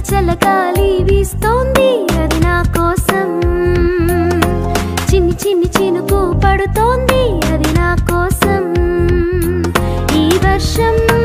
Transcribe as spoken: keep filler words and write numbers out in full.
చల్లగాలి వీస్తోంది అది నా కోసం చిన్ని చిన్ని చినుకు పడుతోంది అది నా కోసం ఈ వర్షం